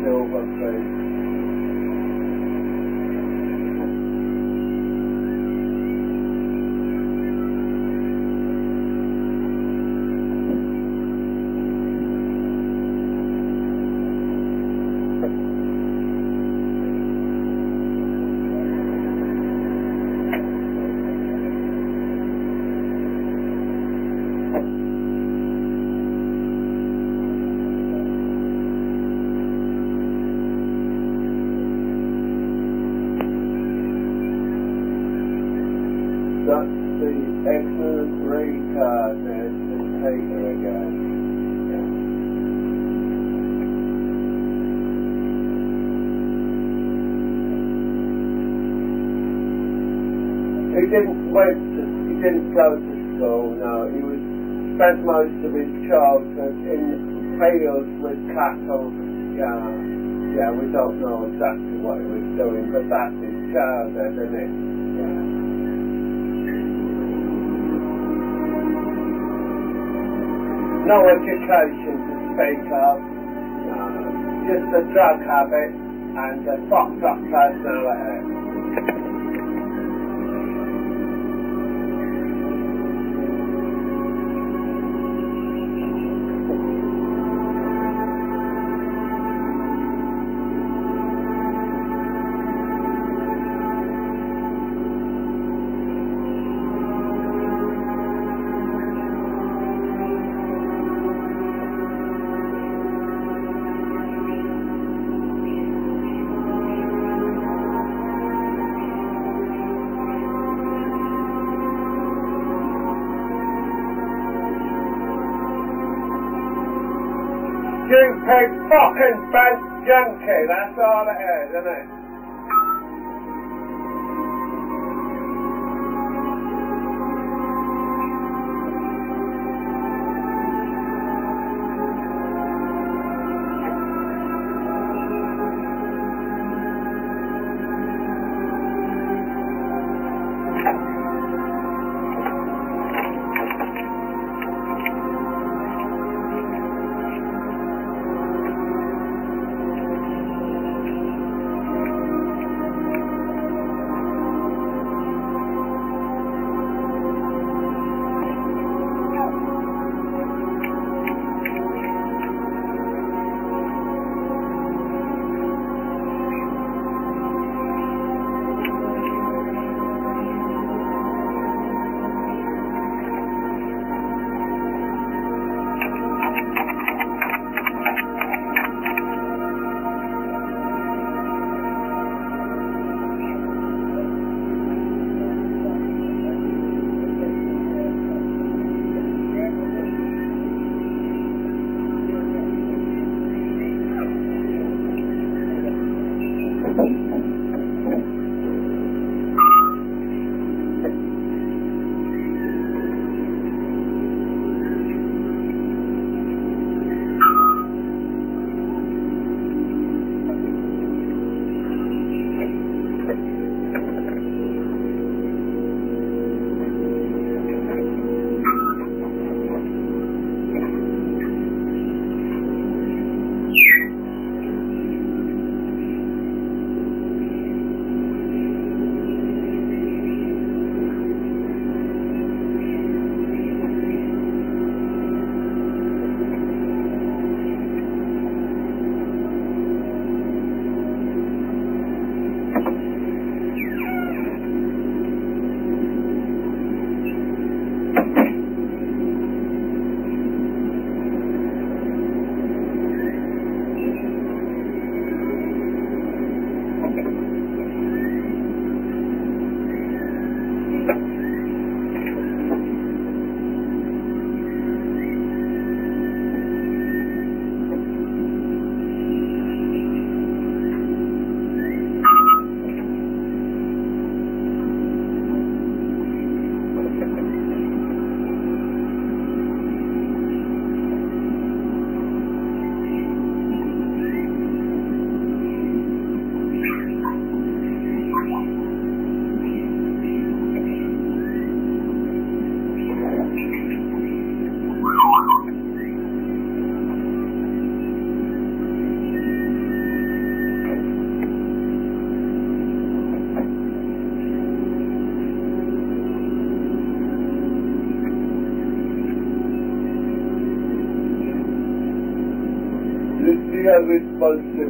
silver food. That's the excellent retard there, St. Peter again. He didn't go to school, no. He spent most of his childhood in fields with cattle. Yeah, we don't know exactly what he was doing, but that's his childhood, isn't it? Yeah. No education to speak of, just a drug habit and a fucked up personality. Stupid fucking bent junkie, that's all it is, isn't it?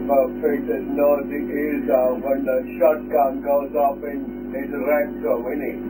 about Peter's nosy ears out when the shotgun goes off in his rectum, innit?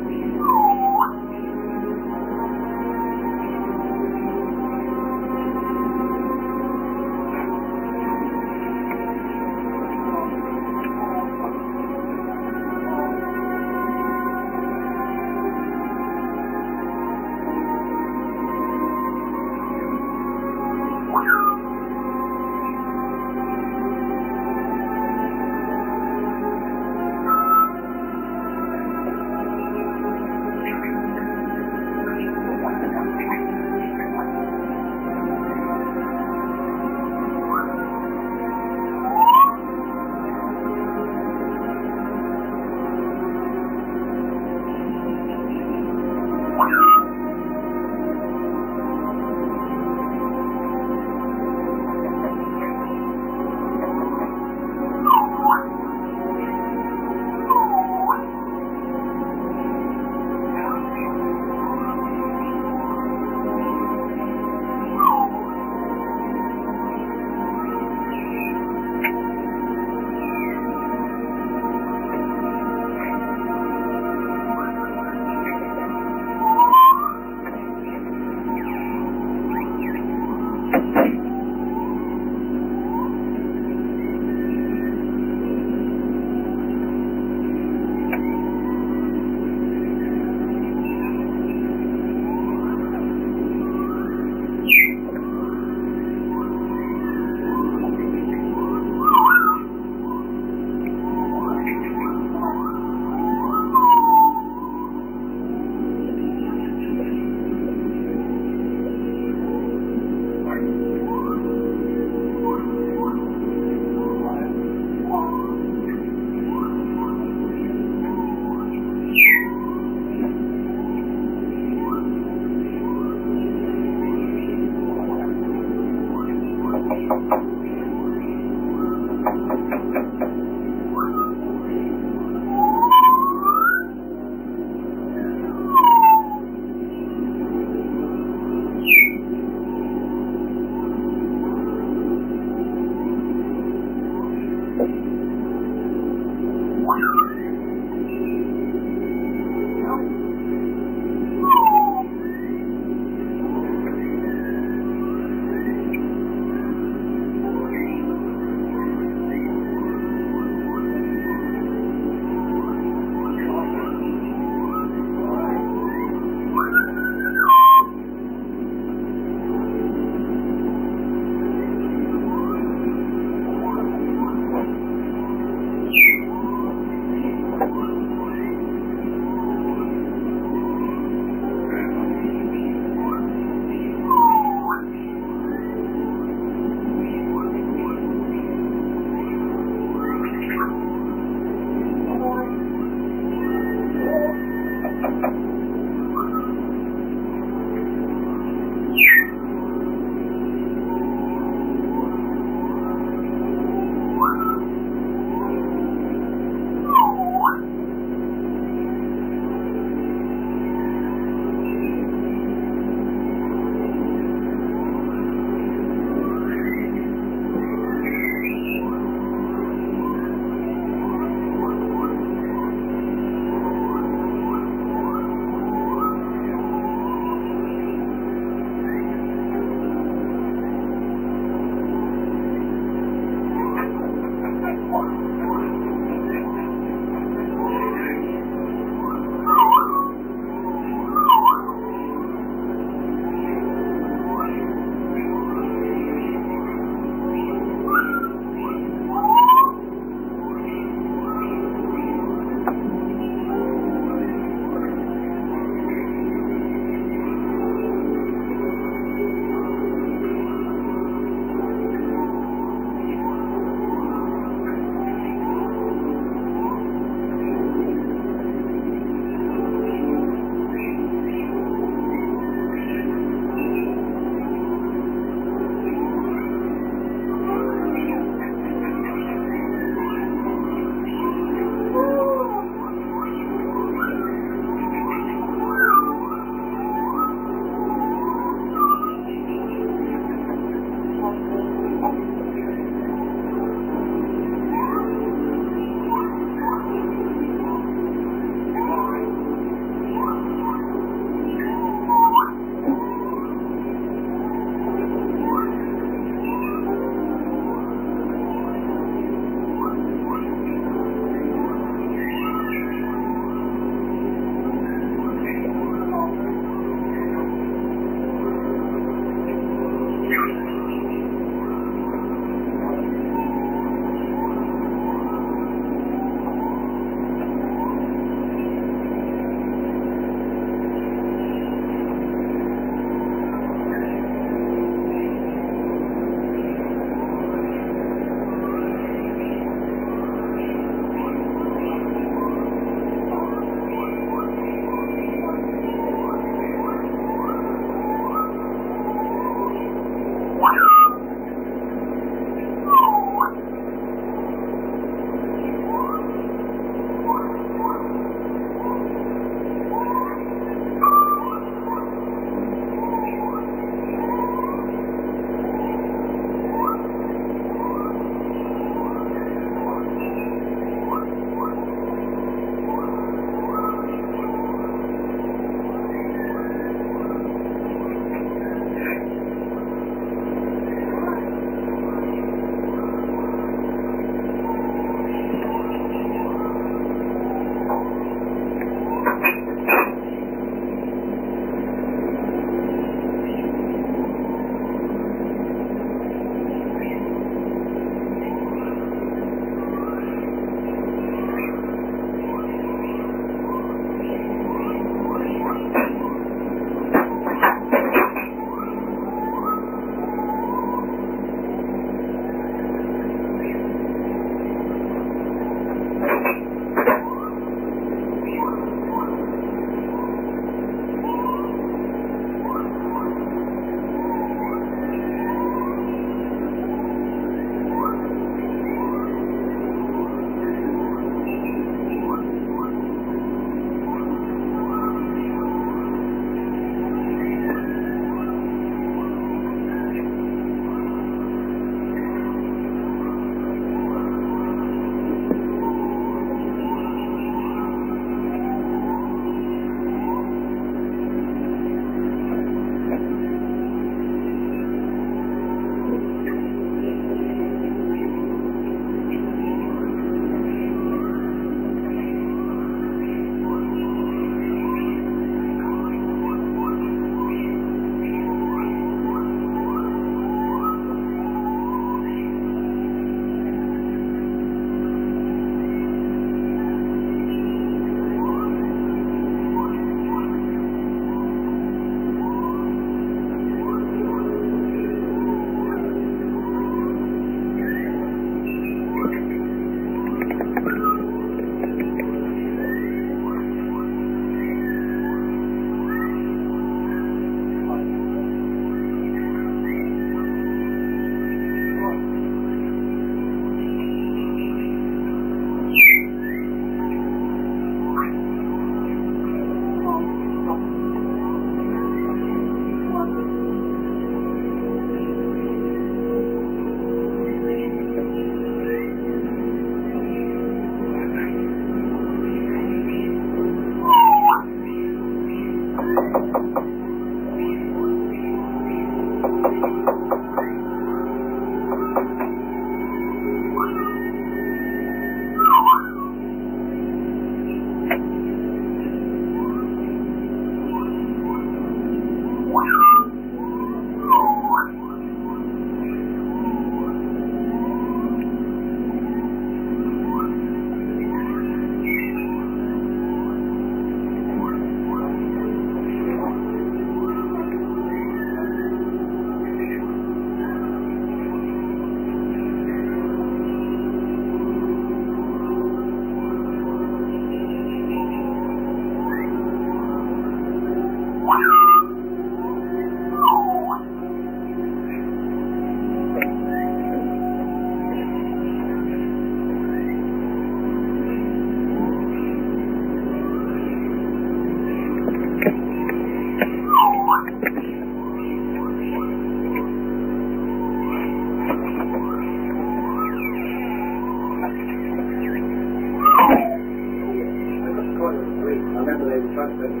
quite a relief. I remember they were trying to say,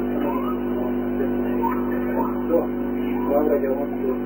why would I go on to this?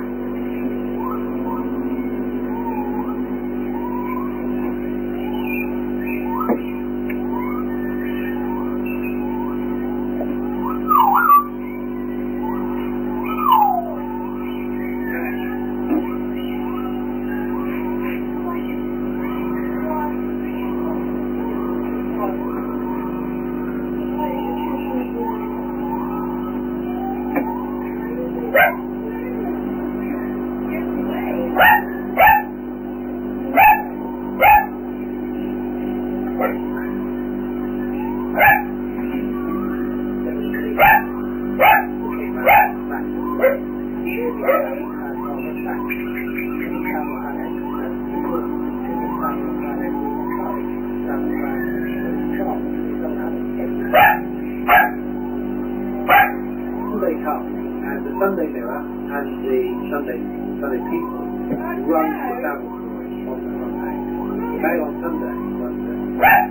Sunday Mirror and the Sunday People run the travel story on the front page. The Mail on Sunday runs the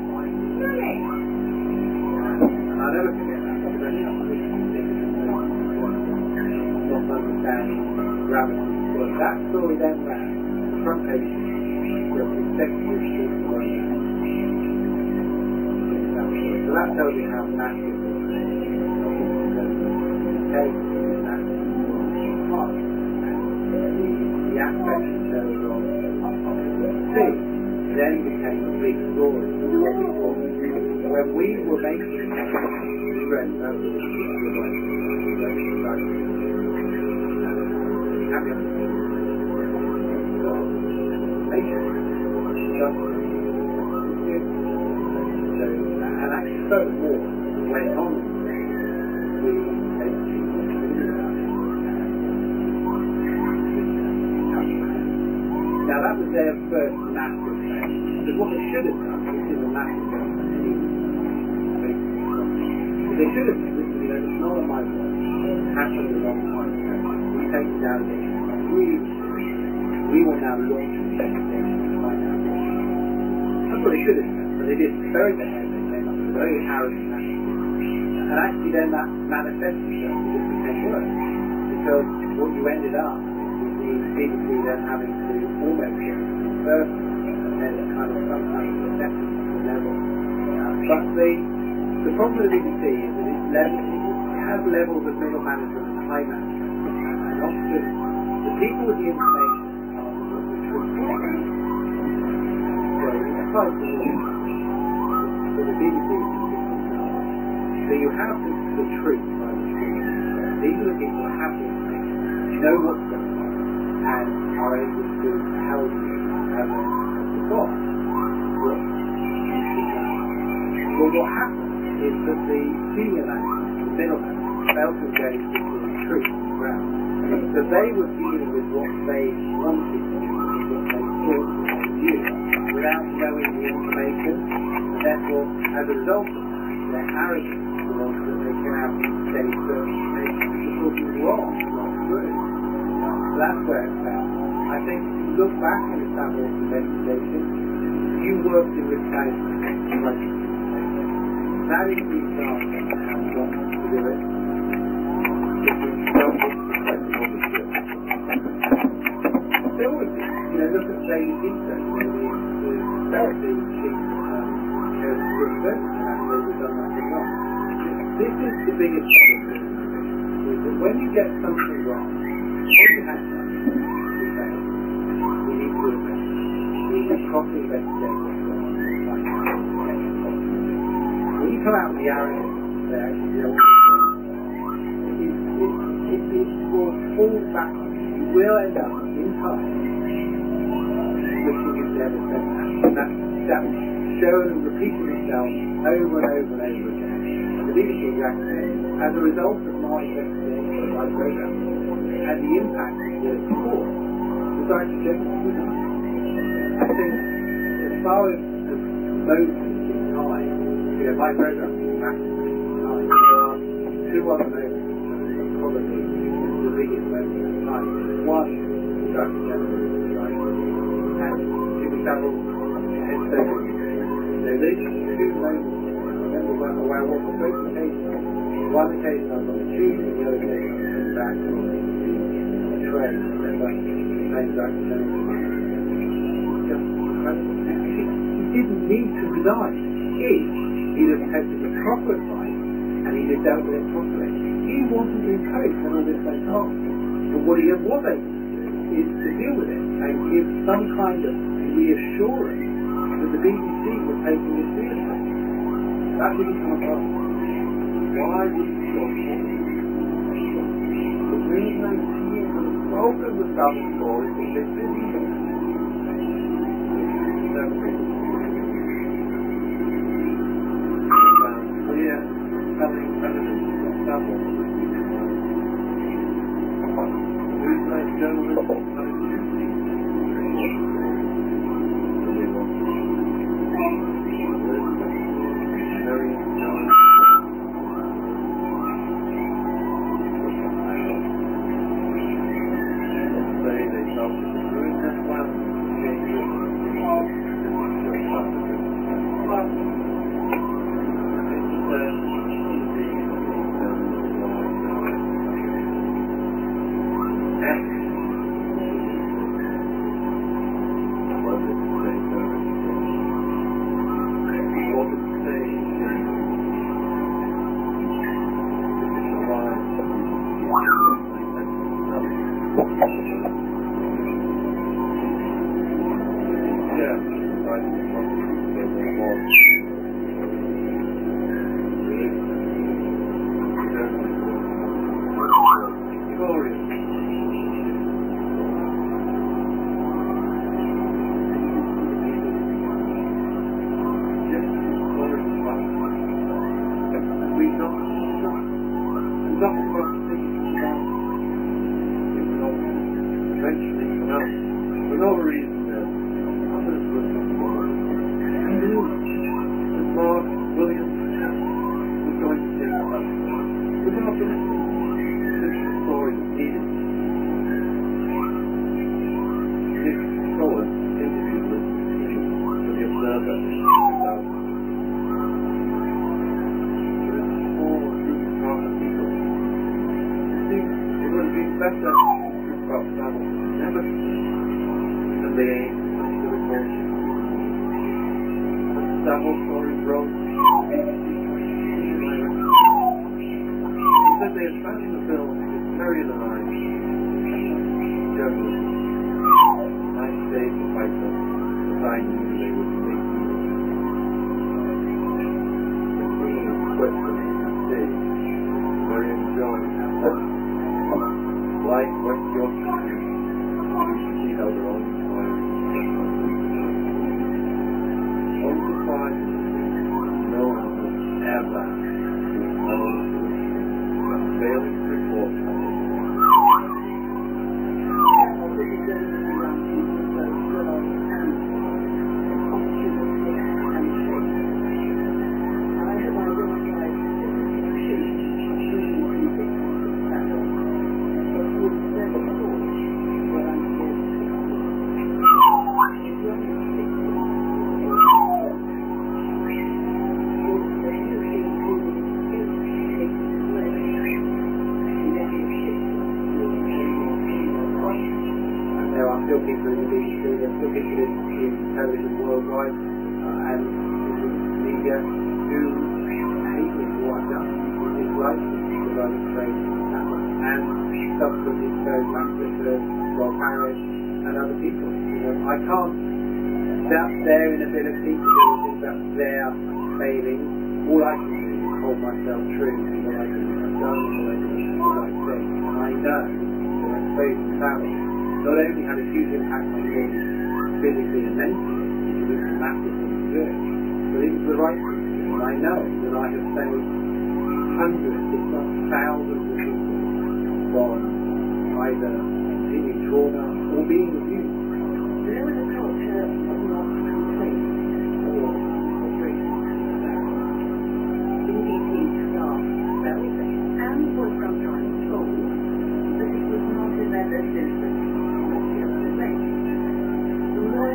and I'll never forget that because I not understanding gravity. But that story then ran the front page of the executive street of London. So that tells you how massive it is. The aspect in terms of sea then became a big story. When we were making it, we read that was and actually so more went on. Now that was their first massive thing. Because what they should have done, this is a massive thing, they should have said, it's not on my work, it happened a long time ago. We take it down there, we will now launch an investigation to find out what. That's what they should have said, but they did very bad. They came up with a very arrogant attitude. And actually then that manifested itself, it just became worse. Because what you ended up the BBC then having to almost go to first and then kind of sometimes a second level. But the problem with the BBC is that it has levels of middle management and high management. And often the people with the information are the truth. So it's quite for the BBC. So you have the truth by the truth. These are the people that have the information, know what's going on, and are able to help you as a boss what you should know. Well, what happened is that the senior management, the middle management, failed to engage with the truth on the ground. So they were dealing with what they wanted to do, what they thought they knew, without knowing the information, and therefore, as a result of that, their arrogance was that they can have say certain information which was wrong, not true. So that's where it fell. I think if you look back on the Savile investigation, you worked in risk management. That is the example of how you want to do it. There always is. Look at say you did so. The chief this is the biggest problem is that when you get something wrong, what you have to do is say, we need to investigate. We need to properly investigate what's going on and find out what's going on. When you come out with the arrogance there, it will fall back on you. You will end up in time wishing you'd never said that. That's shown and repeating itself over and over and over again. And the leadership reaction as a result of my investigation of my program and the impact of the course was actually genuinely good. I think as far as moments in time, my program is massively in time. There are two other moments that are probably the biggest moments in time. One is Dr. General and Jimmy Savile. So these two moments, I remember where I was on both occasions. One occasion I was on the tube, and the other occasion I was coming back on the train. I remember coming back to them. Just incredible. He didn't need to resign if he'd have taken the proper advice and he'd have dealt with it properly. He wasn't encouraged when all this went on. But what he was able to do is to deal with it and give some kind of reassurance that the BBC was taking it seriously. That didn't come across. Why did you go for? The reason I'm seeing the smoke of the double story is this video. Clear, telling evidence of double. Who's that gentleman?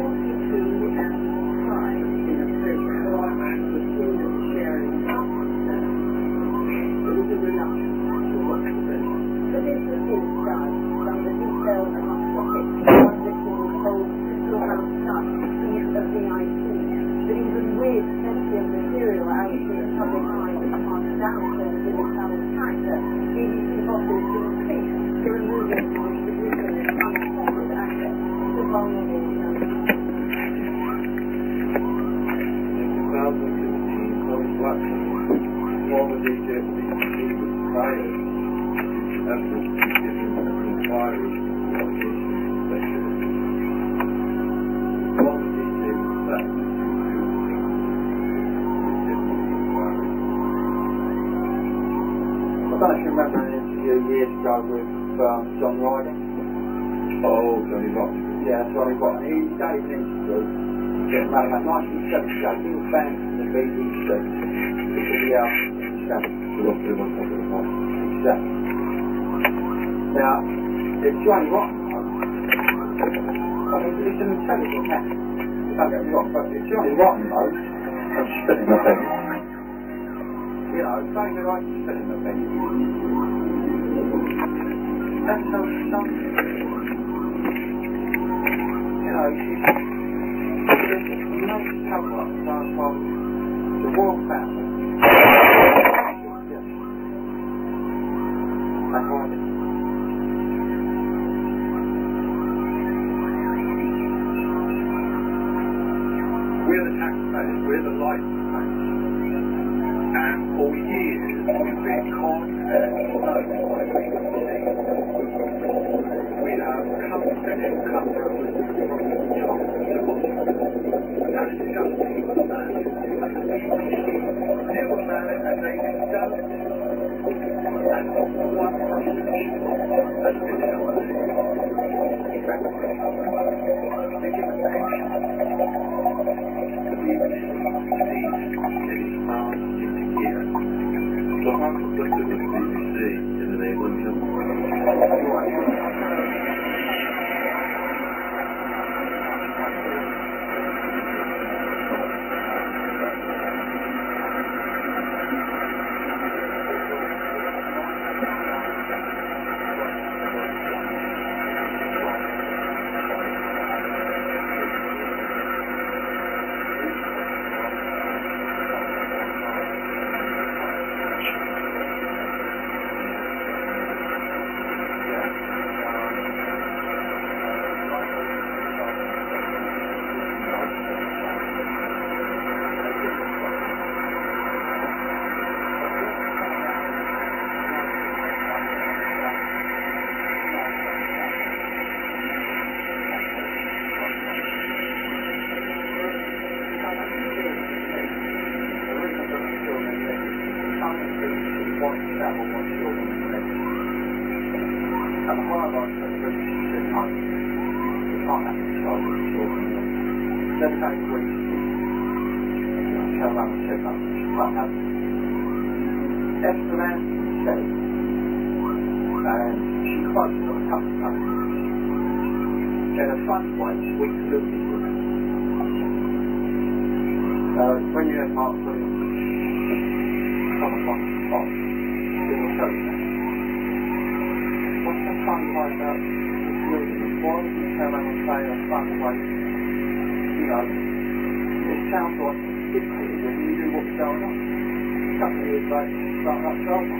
Loyalty to and pride in a program what would they do if he was fired? Evidence to give him an inquiry into the allegation of sexual abuse. What would they do with that? I don't know if you remember an interview years ago with John Riding. Oh, Johnny Rotten. Yeah, Johnny Rotten. He gave an interview about 1978. He was banned from the BBC because he out in the Exactly. Now, if Johnny Rotten, I mean, he's an intelligent man. Don't get me wrong, but if Johnny Rotten knows, I'm spitting my pen. You know, saying that I can spit in the pen. That's so something. You know, she's a nice cover from the royal family. And why did we're the taxpayers, we're the license. And for years, we've been conned and known by BBC. We have confident cutthroats from the top to the bottom. And it's just people about it. And the BBC knew about it and they condoned it. And not one person has been held to think of attention. The BBC needs to get its arms into gear. So how complicit was the BBC in enabling him? When you have Mark Williams come upon the spot, it will show you that. What's the fun way about Williams? Why would you tell them and say a fun way? You know, it sounds like it's dictated when you knew what was going on. A couple of years later, you start that drama.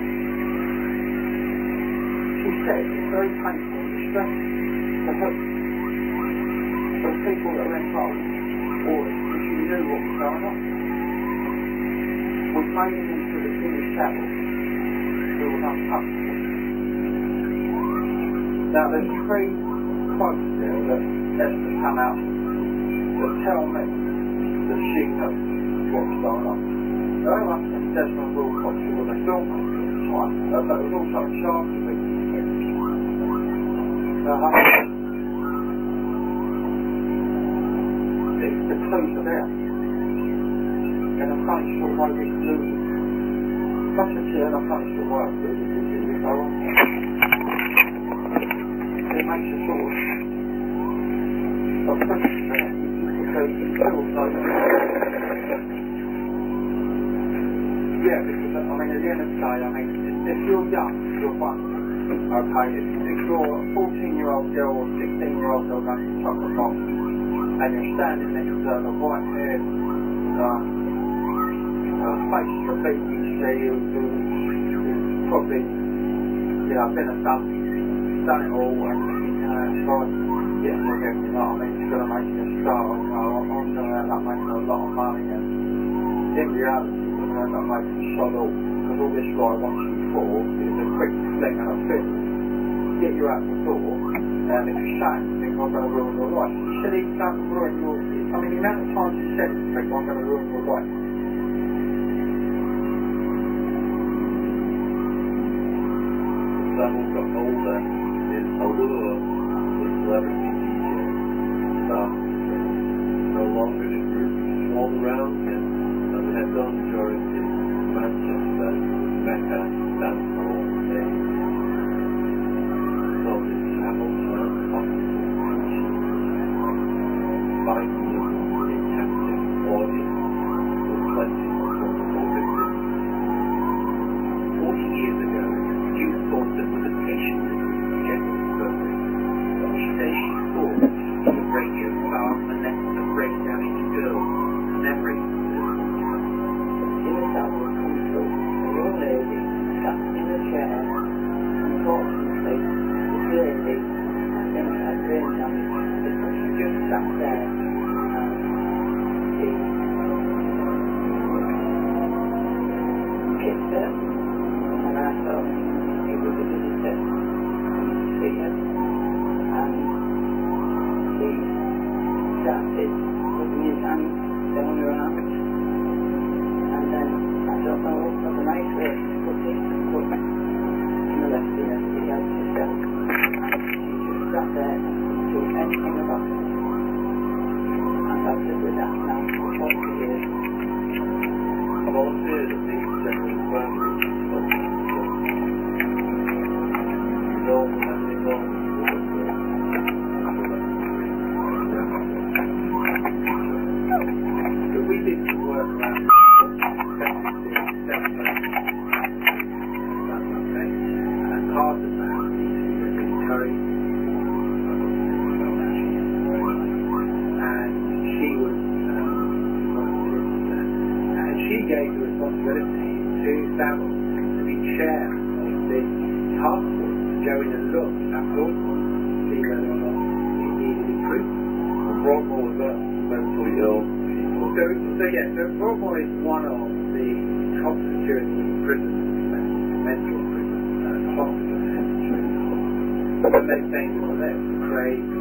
She said it's very painful and distressing to her, for the people that are involved, or if you knew what was going on. We've made it into the king of shadows who was untouchable. Now there's 3 quotes there that Esther come out that tell me that she knows what's going on. Very much in Desmond Wilcox, who was a filmmaker at the time, but was also in charge of BBC. The clues are there. And I'm kind of sure why they clues. Such a turn, I'm kind of sure why it's really good if I want. It makes a sort of pressure there. Yeah, because I mean at the end of the day, I mean, if you're young, you're fun. Okay, if you're a 14-year-old girl or 16-year-old girl going to chocolate box, and you're standing next to the white-haired face of a BBC who's probably, you know, been and done it all, and tried to get rid of him, you know what I mean? He's going to make you a star, you know, I'm going to end up making a lot of money, and in reality, you're going to that makes me shut up. Because all this guy wants you for is a quick fling and a fit. Get you out the door, and if you're shame, you think I'm going to ruin your life. He said he's going to ruin your life. I mean, the amount of times he said it to people, I'm going to ruin your life. Samuel got older, his allure for celebrity DJ stopped. No longer did groups swarm around him as they had done during his Manchester Mecca dancehall days. So his travel turned possible, finding him a captive audience with plenty of wonderful victims. 40 years ago, you thought that was a patient gentle story. She says she thought the radio star Vanessa brain damaged girl memory. In the shower, come through, a young lady sat in a chair. Unfortunately, this lady had brain damage because she just sat there and he kissed her, and I thought he was a visitor to see her, and he started putting his hands down her arms, and then I don't know what a nice way to put it, but molesting everybody else herself, and she just sat there and couldn't do anything about it. And I've lived with that now for 40 years. Volunteers at the General Infirmary resolved to have an involvement So we did some work around and part of that is encouraged, and she was and she gave the responsibility to Samuel to be chair of this task force to go in and look at Broadmoor to see whether or not it needed improvement. Broadmoor was that mentally ill people. So Broadmoor is one of the top security prisons, mental prisons, hospital the most dangerous of them, crazy,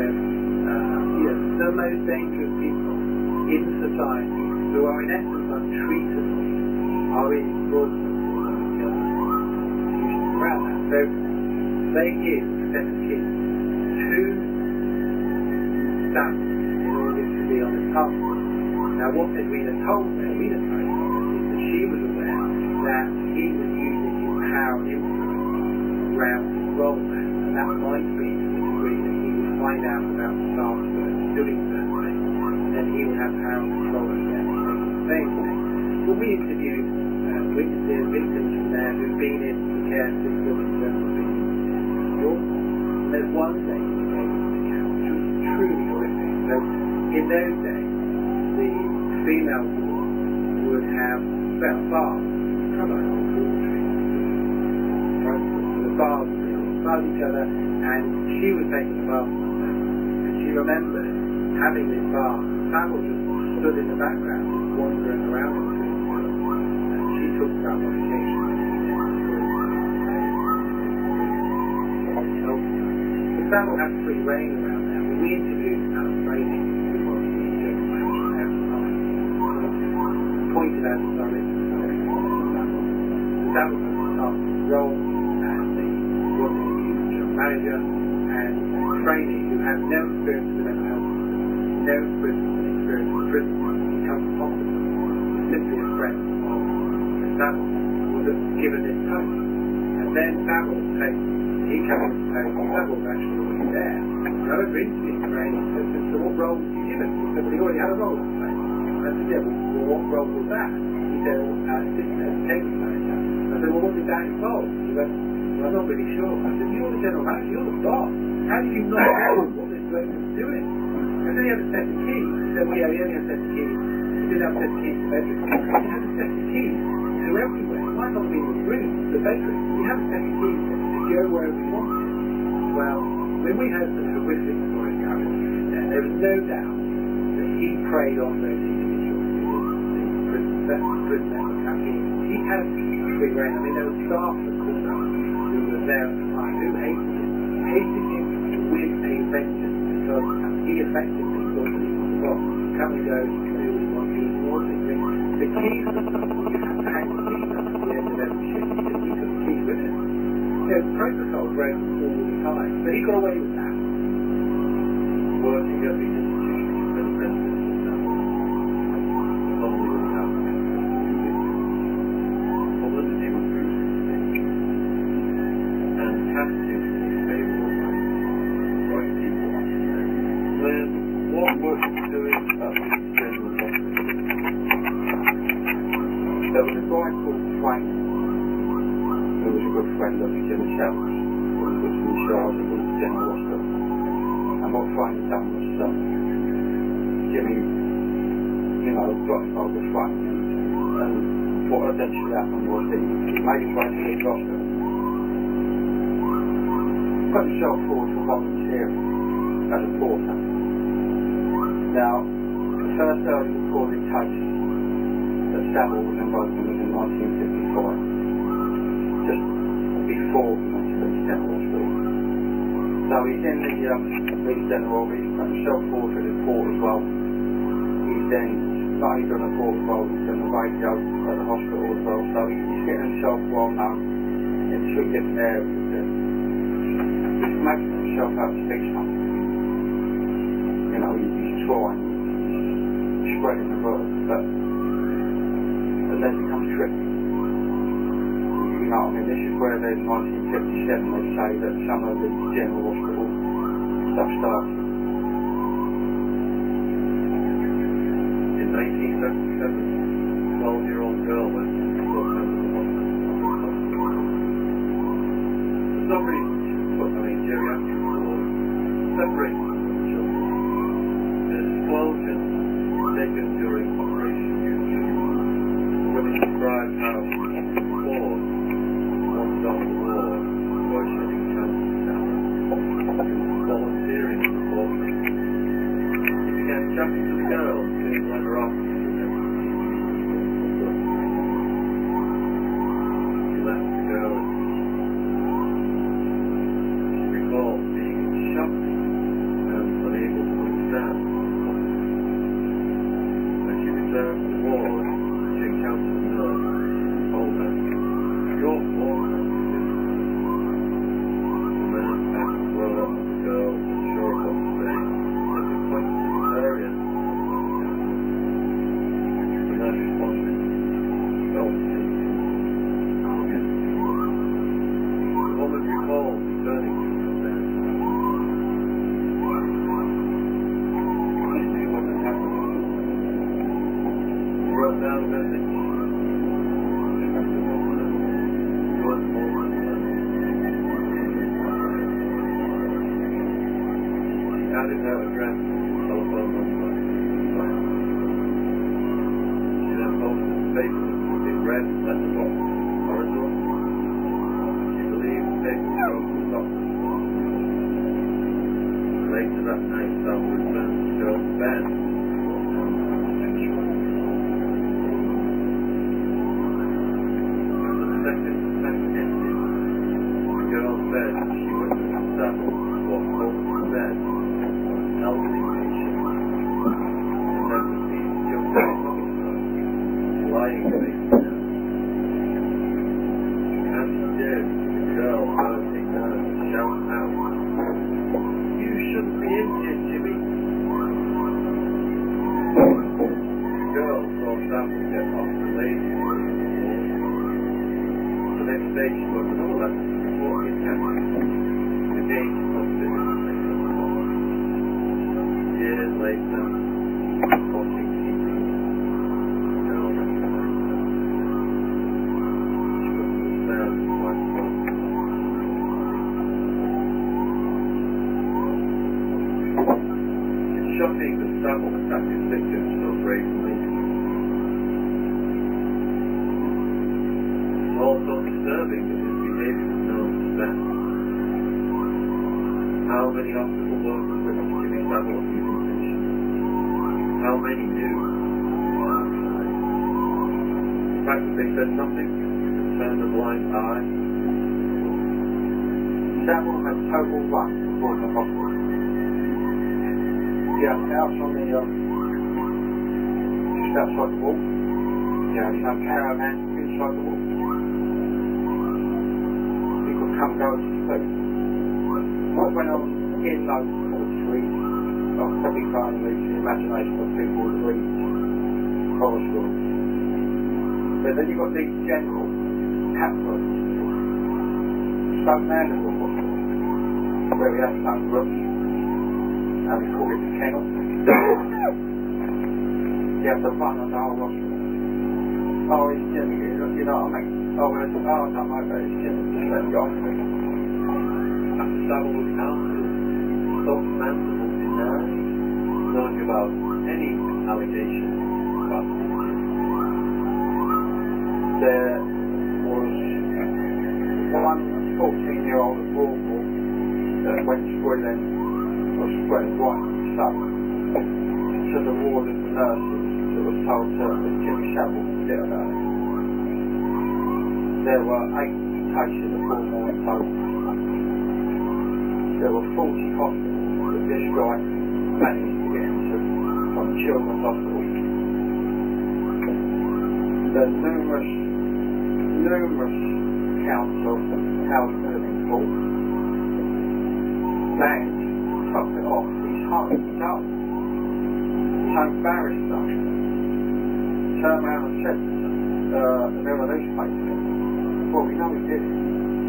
the most dangerous people in society who are in essence untreatable are in Broadmoor institutions around that. So they give a set of keys to Sam in order to be on the task force. Now what Edwina told me, Edwina told me, is that she was aware that he was using his power and influence around his role there, and that might be to the degree that he would find out about the staff who were doing certain things, and then he would have power and control over them and they would say things. But we interviewed witnesses, victims from there who've been in the care system in terms of being in Yorkshire. And there's one thing that gave us an account which was truly horrific. So in those days, the female ward would have bars, kind of like old wall trees, right? So the bars would be on beside each other, and she was taking a bath one day, and she remembered having this bath. Samuel just stood in the background, just wandering around between the two, and she talked about what occasion so Samuel had free reign around there. When we interviewed Alan Brady, who was the general manager at the time, pointed out the direction of Samuel had to start his role as the one who was general manager and trainee who had no experience with mental health, no experience in prison, becomes hospital, simply a friend of Samuel, was given this post. And then Samuel he came into post, and Samuel was actually already there. And I remember interviewing training, and said, so what role did you give him? He said, well, he already had a role in place. And I said, yeah, well, what role was that? He said, assistant case manager. I said, well, what did that involve? He went, well, I'm not really sure. I said, you're the general manager, you're the boss. How do you not know what this bloke was doing? And then he had a set of keys. He said, well, yeah, he only had a set of keys. He didn't have a set of keys to bedroom. He had a set of keys to everywhere. It might not be in the room, the bedroom. He had a set of keys to go wherever he wanted. Well, when we heard some horrific stories going on, there was no doubt that he preyed on those individuals who prison caffeine. He had free reign. I mean, there were staff at Cornell who were there at the time who hated him with a vengeance because he effectively thought that he was the boss. Come and go, he can do what he wants, he ignored the thing. The keys, you have to hang the keys up at the end of every shift because he took the keys with him. You know, protocol broke all the time, but he got away with that. Working at the institution for the residents of Savile, only without publicity was crucial and casting in favour of right people. Then what work was he doing at the General Hospital? There was a guy called Frank who was a good friend of Jimmy Savile, who was in charge of the General Hospital. And what Frank had done was Jimmy, got involved with Frank, and what eventually happened was he made his way to the hospital, put himself forward for volunteering as a porter. Now, the first early recorded case that Savile was involved in was in 1955, just before he went to the General Hospital. So he's in the General, he's put himself forward for the port as well. He's then not only done the port as well, he's done the radio at the hospital as well. So he's getting himself well known in three different areas. He's making himself out to be something. He's trying, spreading the word, but then it becomes tricky. This is where in 1957 they say that some of the General Hospital stuff started. In 1977, 12-year-old girl went to the hospital. For some reason, she was put on a geriatric ward, separated from the children. An explosion taken during Operation Future. The women described how Ford off the wall by shutting chances down. He was volunteering in the force. He began chatting to the girl and soon let her off. He left the girl. She recalled being shocked and unable to understand. When she returned to the ward, she encountered a nurse who told her, "Your fault." Later that night, Savile returned to Joe's bed. After the second attack ended, the girl said she witnessed Savile walk over to the bed of an elderly patient, and then proceeded to jump down on her, lying face down. As she did, the girl heard a nurse shout out, "You shouldn't be in here, Jimmy." The girl saw Savile get off the lady. The next day she wrote another letter to report the attack. Again she considered the same response. Years later, watching TV, the girl recognized her. She couldn't understand why she was. Shocking that Savile attacked his victims so brazenly. It's also disturbing that his behaviour was known to them. How many hospital workers witnessed Jimmy Savile abusing patients? How many knew? fact that they said nothing and turned a blind eye. Samuel had total run before the hospital. He had a house on the just outside the wall. Yeah, he had a caravan inside the wall. He could come and go as he pleased. What went on in those streets, I'll probably can't reach the imagination of people who read horror stories. But then you've got these general Hatfield, Stoke Mandeville Hospital, where we had some room, and we called it the kennel. You have to run on the whole hospital. Oh, it's Jimmy, you know what I mean? Oh, I don't know about it's Jimmy, just let me go. After Savile was counted, Stoke Mandeville denied knowing about any allegation about snitching. There was one 14-year-old at Broadmoor that went through them, was spread right so to the ward of the nurses that was told to Jimmy Savile to get about it. There were 8 cases at Broadmoor in total. There were 40 hospitals that this guy managed to get into from Children's Hospital. The numerous counts of how he could have been caught. Land topped it off. He's home. He's up. His own barrister turned around and said to the Mirror newspaper, well, we know he did it.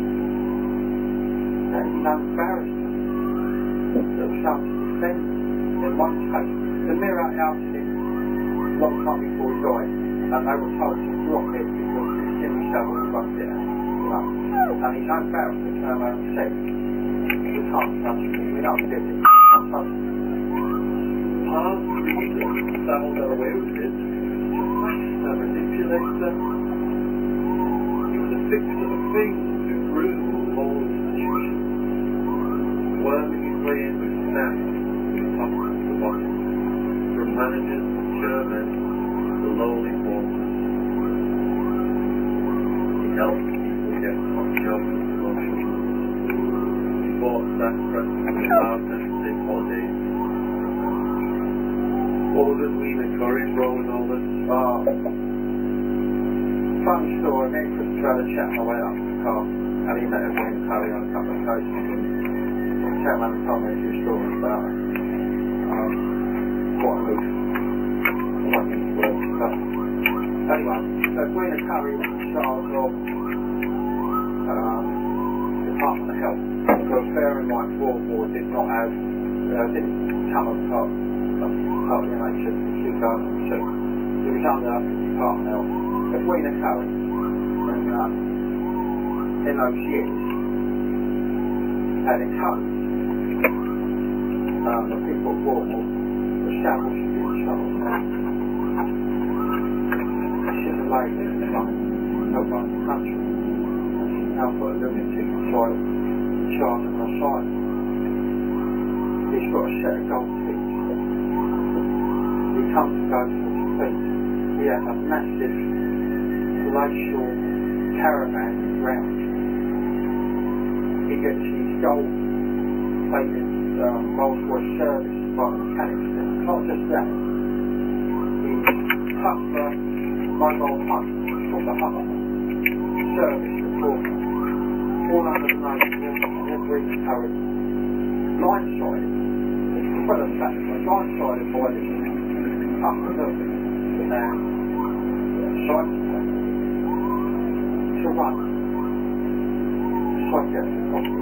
That his own barrister that was starting to defend in one case. The Mirror outed him a long time before he died, and they were told to drop it because Jimmy Savile was going to get it. And his own barrister turned around and said, we can't touch him, we know he did it, we can't touch him. Hard to read that Savile got away with it. A manipulator. He was a fixer of things who grew the whole institution, worming his way in with staff from the top to the bottom, from managers and chairmen to lowly porters. He helped people get top jobs and promotions. He bought staff presents and allowed them to take holidays. What was it, Weena Curry rolling all this? Funny story, me and Chris had a chat on the way up to the car, and he met Weena Curry on a couple of occasions, and the chat man told me a few stories about her. Quite aloof. I don't think it's worth it. Anyway, so Weena Curry was in charge of Department of Health, because bear in mind, Broadmoor did not have, didn't come as part of the NHS in 2002. It was under the Department of Health. But Weena Curry, in those years, had encouraged the people of Broadmoor to Savile should be in charge. She's a lady in the front, help run the country, and she's now got a lunatic asylum in charge of an asylum. He's got a set of gold teeth. He comes and goes with his feet. He has a massive glacial caravan ground. He gets his gold-plated Rolls-Royce service by the mechanics there. Not just that, his Hustler mobile home, called the Hustler, service the corner, all under the name of Weena Curry. Blindsided, it's well established, blindsided by this upper level and site to run psychiatric hospital.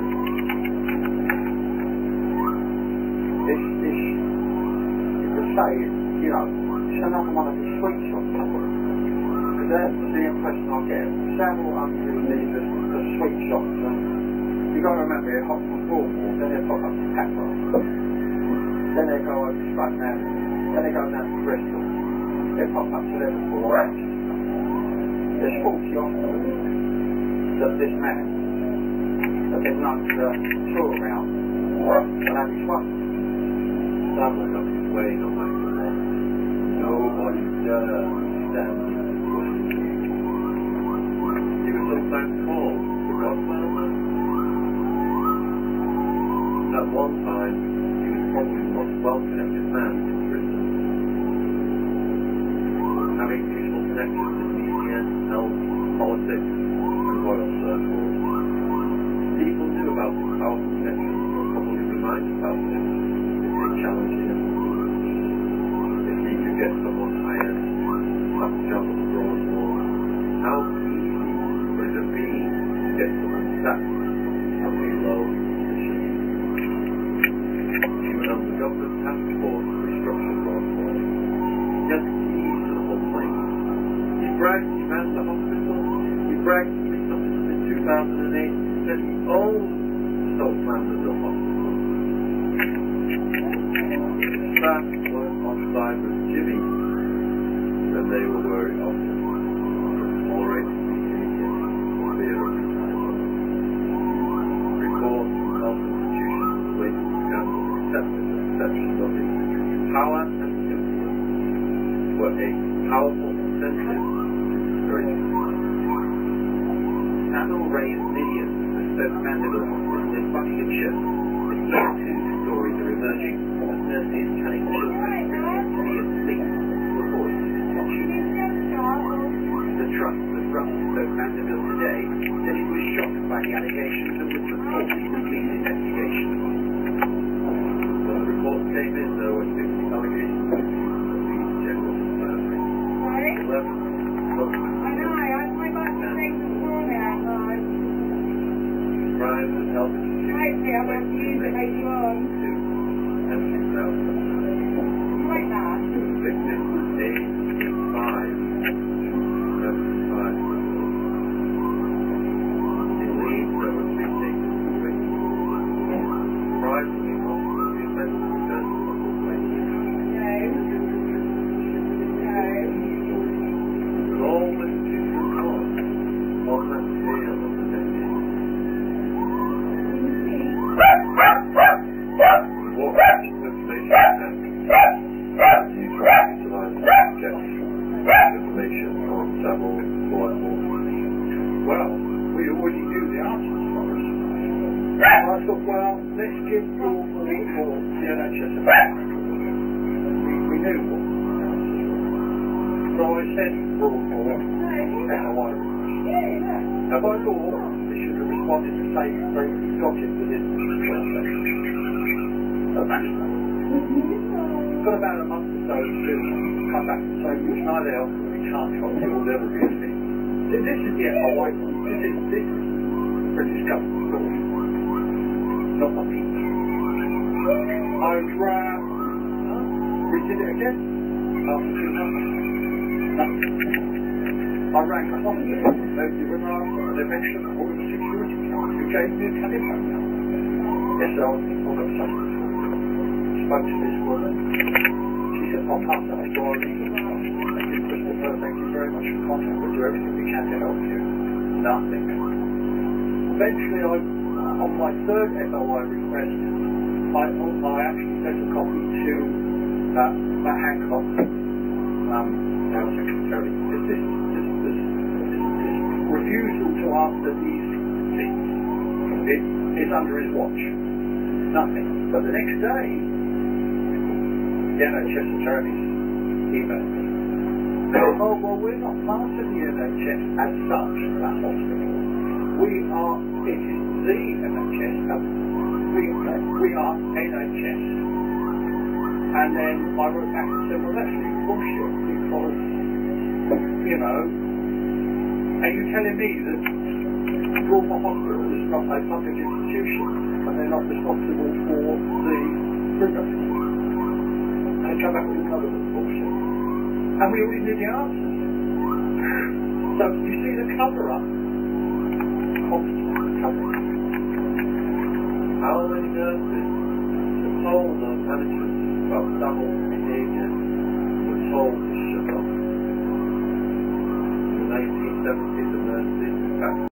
This, you could say, you know, it's another one of the sweet shops. Because that's the impression I get. Savile underneath the sweet shops. You've got to remember, they're hot from Broadmoor, then they pop up to Pepper, then they go over to Stoke Mandeville, then they go down to Bristol, they pop up to Liverpool or Exeter. There's 40 hospitals that this man has been known to tour around and have his fun. Savile got his way no matter what. Nobody dare stand in his way. sometimes called the Godfather. At one time, he was probably the most well-connected man in Britain, having useful connections in media, health, politics, and royal circles. People knew about his powerful connections and were probably reminded about him if they challenged him. If he could get someone hired, top job at the Broadmoor, how easy would it have been to get someone sacked from a low position? He went on the government task force to restructure Broadmoor. Just keys to the whole place. He bragged he ran the hospital. He bragged he was something in 2008. That he owned Stoke Mandeville Hospital. Staff weren't on side with Jimmy when they were worried of him. Tolerate behavior for fear of retirement. Reports from health institutions related to scandals accepted the perceptions of his power and influence were a powerful incentive to discourage him. Scandal raised millions. Stoke Mandeville Hospital in Buckinghamshire. The year two stories are emerging of nurses telling children to be asleep to avoid watching. The trust that runs Stoke Mandeville today said it was shocked by the allegations and would support the police investigation. When the report came in, there were 50 allegations against the Leeds General Infirmary. 11 crime and health institutions and 2000. Victims aged 5 to 75. In Leeds, there were 3 cases of rape. Surprisingly, most of the offenders returned to local places. With all this future cause, on that scale of the decade. Well, we already knew the answers for us. I thought, well, let's give Paul for the NHS a back. We knew what the answers were. So I said, Paul for FOI. Now, by law, they should have responded to say they got it within 12 days. So that's not. Got about a month or so to come back and say, we can either help or we can't help you, or there'll be a thing. This is the FOI. This is British government law. Not my people. We did it again. After 2 months. Nothing. I rang the hospital. Nobody would answer. And they mentioned all the security guards who gave me a telephone number. Yes, I was on the phone. Spoke to this woman. She said, I'll pass that on to our legal department. Thank you, Christopher. Thank you very much for contact. We'll do everything we can to help you. Nothing. Eventually, on my third FOI request, I actually sent a copy to Matt Hancock, our secretary. This refusal to answer these things is under his watch. Nothing. But the next day, the NHS attorneys emailed me. Oh, well, we're not part of the NHS as such, that hospital. It is the NHS. We are NHS. And then I wrote back and said, well, that's really bullshit, because, you know, are you telling me that Broadmoor Hospital is not a public institution and they're not responsible for the pregnancy? And they come back with another bullshit. And we already knew the answers. So you see the cover-up. Constant cover-up. How many nurses were told those managers about double behaviour were told to shut up? In the 1970s, the nurses, in fact,